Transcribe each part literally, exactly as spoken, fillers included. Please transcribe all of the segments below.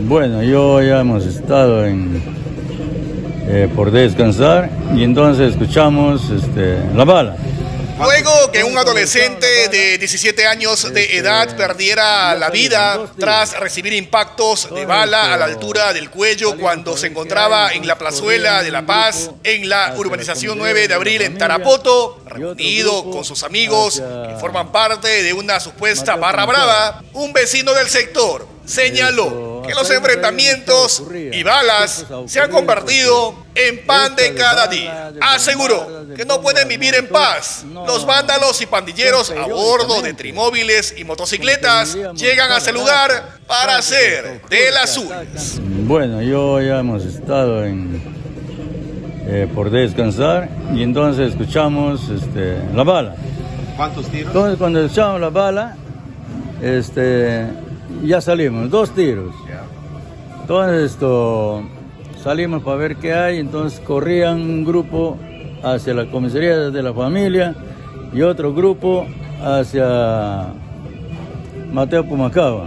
Bueno, yo ya hemos estado en, eh, por descansar y entonces escuchamos este, la bala. Luego que un adolescente de diecisiete años de edad perdiera la vida tras recibir impactos de bala a la altura del cuello cuando se encontraba en la plazuela de La Paz, en la urbanización nueve de abril en Tarapoto, reunido con sus amigos que forman parte de una supuesta barra brava, un vecino del sector señaló que los enfrentamientos y balas se han convertido en pan de cada día. Aseguró que no pueden vivir en paz. Los vándalos y pandilleros a bordo de trimóviles y motocicletas llegan a ese lugar para hacer de las suyas. Bueno, yo ya hemos estado en, eh, por descansar y entonces escuchamos este, la bala. ¿Cuántos tiros? Entonces cuando escuchamos la bala, este... ya salimos, dos tiros. Entonces esto, salimos para ver qué hay, entonces corrían un grupo hacia la comisaría de la familia y otro grupo hacia Mateo Pumacaba.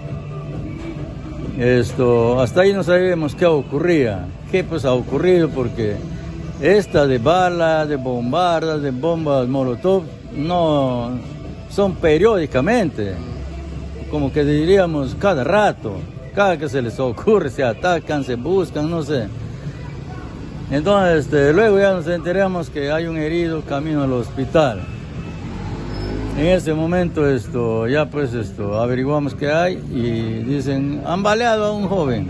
Esto, hasta ahí no sabíamos qué ocurría, qué pues ha ocurrido, porque esta de balas, de bombardas, de bombas molotov, no son periódicamente. Como que diríamos cada rato, cada que se les ocurre, se atacan, se buscan, no sé. Entonces, este, luego ya nos enteramos que hay un herido camino al hospital. En ese momento, esto, ya pues, esto, averiguamos qué hay y dicen, han baleado a un joven.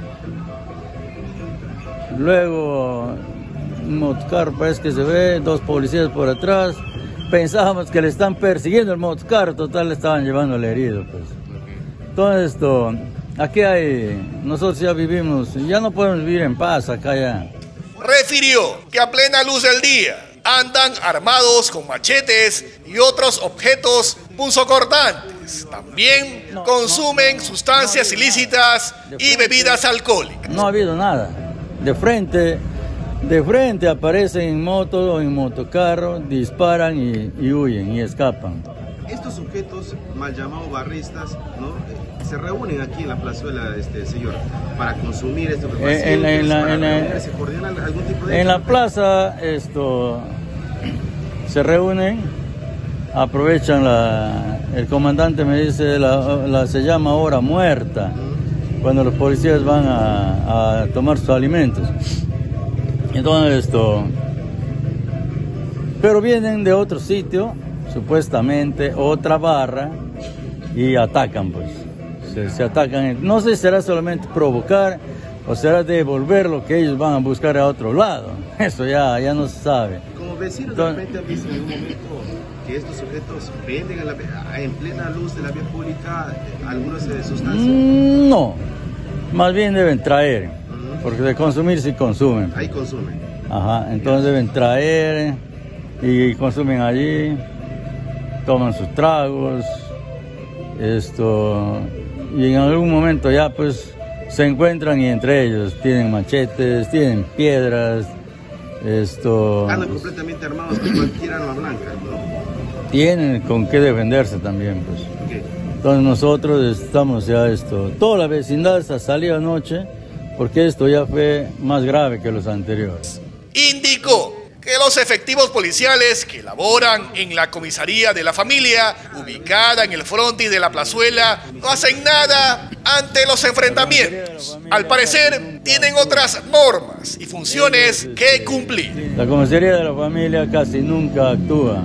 Luego, un motocarro parece que se ve, dos policías por atrás. Pensábamos que le están persiguiendo el motocarro, total le estaban llevando al herido, pues. Entonces esto, aquí hay, nosotros ya vivimos, ya no podemos vivir en paz acá ya. Refirió que a plena luz del día andan armados con machetes y otros objetos punzocortantes. También consumen sustancias ilícitas y bebidas alcohólicas. No ha habido nada. De frente, de frente aparecen en moto o en motocarro, disparan y, y huyen y escapan. Estos sujetos, mal llamados barristas, ¿no? se reúnen aquí en la plazuela, este señor, para consumir estos en, en la, en la, ¿se coordina algún tipo de... En la plaza esto, se reúnen, aprovechan la... El comandante me dice, la, la se llama hora muerta, uh-huh. cuando los policías van a, a tomar sus alimentos. Entonces esto... Pero vienen de otro sitio, supuestamente otra barra, y atacan pues. Se, se atacan, no sé si será solamente provocar o será devolver lo que ellos van a buscar a otro lado. Eso ya, ya no se sabe. Como vecinos, de repente han visto en un momento que estos sujetos venden a la, en plena luz de la vía pública algunas sustancias. No, más bien deben traer, uh-huh. porque de consumir sí consumen. Ahí consumen. Ajá, entonces deben traer y consumen allí, toman sus tragos, esto, y en algún momento ya pues se encuentran y entre ellos tienen machetes, tienen piedras, esto... Andan completamente armados con cualquier arma blanca, ¿no? Tienen con qué defenderse también, pues. Okay. Entonces nosotros estamos ya esto, toda la vecindad se ha salido anoche porque esto ya fue más grave que los anteriores. Indicó que los efectivos policiales que laboran en la comisaría de la familia, ubicada en el frontis de la plazuela, no hacen nada ante los enfrentamientos. Al parecer, tienen otras normas y funciones que cumplir. La comisaría de la familia casi nunca actúa.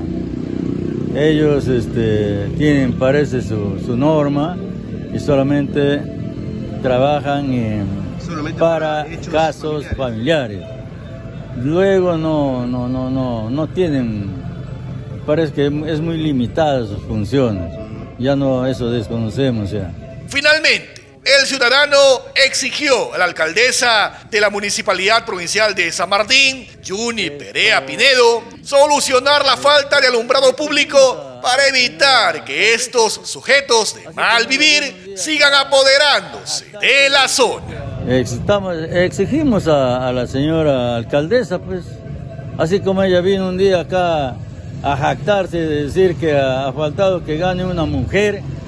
Ellos este, tienen, parece, su, su norma y solamente trabajan en, solamente para casos familiares. familiares. Luego no, no, no, no, no tienen, parece que es muy limitada sus funciones. Ya no, eso desconocemos ya. Finalmente, el ciudadano exigió a la alcaldesa de la Municipalidad Provincial de San Martín, Yuni Perea Pinedo, solucionar la falta de alumbrado público para evitar que estos sujetos de mal vivir sigan apoderándose de la zona. Estamos, exigimos a, a la señora alcaldesa, pues, así como ella vino un día acá a jactarse de decir que ha, ha faltado que gane una mujer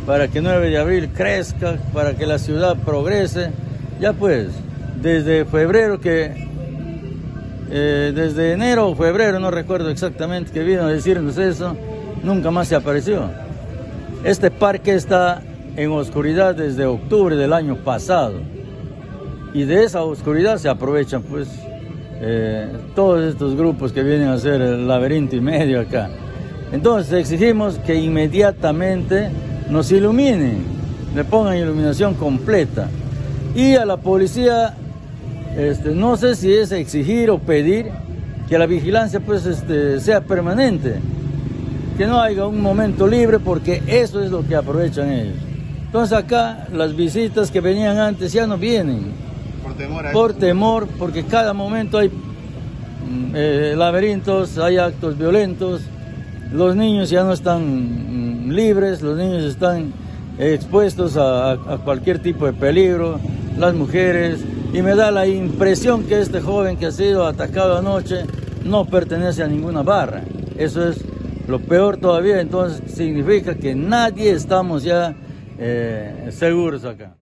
para que nueve de abril crezca, para que la ciudad progrese. Ya pues, desde febrero que, eh, desde enero o febrero, no recuerdo exactamente, que vino a decirnos eso, nunca más se apareció. Este parque está en oscuridad desde octubre del año pasado, y de esa oscuridad se aprovechan pues eh, todos estos grupos que vienen a hacer el laberinto y medio acá. Entonces exigimos que inmediatamente nos iluminen, le pongan iluminación completa. Y a la policía, este, no sé si es exigir o pedir que la vigilancia pues este, sea permanente, que no haya un momento libre, porque eso es lo que aprovechan ellos. Entonces acá las visitas que venían antes ya no vienen, por temor, a por temor, porque cada momento hay eh, laberintos, hay actos violentos, los niños ya no están mm, libres, los niños están expuestos a, a cualquier tipo de peligro, las mujeres, y me da la impresión que este joven que ha sido atacado anoche no pertenece a ninguna barra. Eso es lo peor todavía. Entonces significa que nadie estamos ya eh, seguros acá.